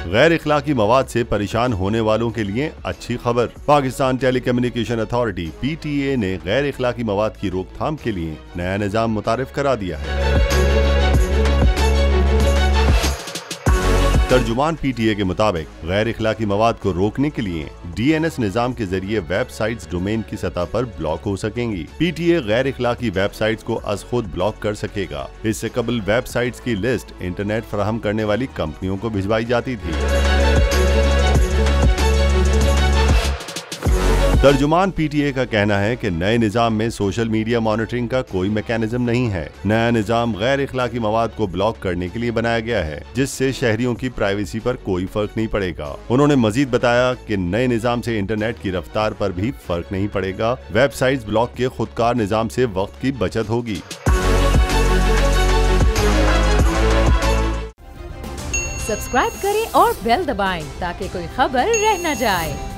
गैर इखलाकी मवाद से परेशान होने वालों के लिए अच्छी खबर। पाकिस्तान टेलीकम्युनिकेशन अथॉरिटी PTA ने गैर इखलाकी मवाद की रोकथाम के लिए नया निजाम मुतारिफ करा दिया है। तर्जुमान PTA के मुताबिक गैर इखलाकी मवाद को रोकने के लिए DNS निजाम के जरिए वेबसाइट्स डोमेन की सतह पर ब्लॉक हो सकेंगी। PTA गैर इखलाकी वेबसाइट्स को अज खुद ब्लॉक कर सकेगा। इससे कबल वेबसाइट्स की लिस्ट इंटरनेट फराहम करने वाली कंपनियों को भिजवाई जाती थी। तर्जुमान PTA का कहना है कि नए निजाम में सोशल मीडिया मॉनिटरिंग का कोई मैकेनिज्म नहीं है। नया निजाम गैर इखलाकी मवाद को ब्लॉक करने के लिए बनाया गया है, जिससे शहरियों की प्राइवेसी पर कोई फर्क नहीं पड़ेगा। उन्होंने मजीद बताया कि नए निजाम से इंटरनेट की रफ्तार पर भी फर्क नहीं पड़ेगा। वेबसाइट्स ब्लॉक के खुदकार निजाम से वक्त की बचत होगी। सब्सक्राइब करें और बेल दबाएं ताकि कोई खबर रह न जाए।